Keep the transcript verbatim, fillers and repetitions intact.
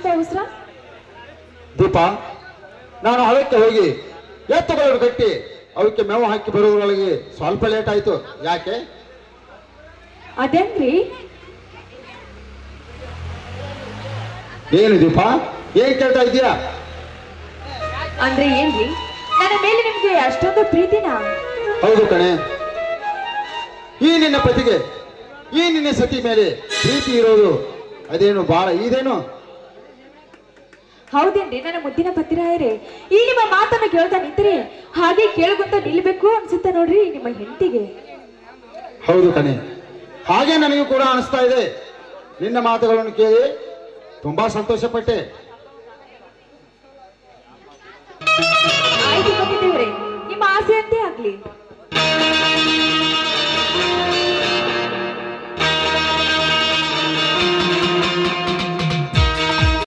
ಅಷ್ಟೊಂದು ಅವಸರ? ದೀಪ, ನಾನು ಹೊಲಕ್ಕೆ ಹೋಗಿ ಎತ್ತುಗಳನ್ನು ಕಟ್ಟಿ ಅವಕ್ಕೆ ಮೇವು ಹಾಕಿ ಬರುವುದರೊಳಗೆ ಸ್ವಲ್ಪ ಲೇಟ್ ಆಯ್ತು. ಯಾಕೆ? ಅದೇನ್ರಿ? ಏನು ದೀಪ, ಏನ್ ಕೇಳ್ತಾ ಇದೀಯಾ? ಅಂದ್ರೆ ಏನ್ರಿ, ನನ್ನ ಮೇಲೆ ನಿಮ್ಗೆ ಅಷ್ಟೊಂದು ಪ್ರೀತಿನಾ? ಹೌದು ಕಣೆ, ಈ ನಿನ್ನ ಪತಿಗೆ ಈ ನಿನ್ನ ಸತಿ ಮೇಲೆ ಪ್ರೀತಿ ಇರೋದು ಅದೇನು ಬಾಳ ಇದೇನು? ಹೌದೇನ್ರಿ ನನ್ನ ಮುದ್ದಿನ ಪತಿರಾಯರೇ, ಈ ನಿಮ್ಮ ಮಾತನ್ನು ಕೇಳ್ತಾ ನಿಂತರೆ ಹಾಗೆ ಕೇಳ್ಕೊಂತ ನಿಲ್ಬೇಕು ಅನ್ಸುತ್ತೆ ನೋಡ್ರಿ ನಿಮ್ಮ ಹೆಂಡತಿಗೆ. ಹೌದು ಕಣೆ, ಹಾಗೆ ನನಗೂ ಕೂಡ ಅನಿಸ್ತಾ ಇದೆ. ನಿನ್ನ ಮಾತುಗಳನ್ನು ಕೇಳಿ ತುಂಬಾ ಸಂತೋಷ ಪಟ್ಟೆ. ಆಯ್ತು ಪತಿದೇವ್ರೆ, ನಿಮ್ಮ ಆಸೆಯಂತೆ ಆಗ್ಲಿ.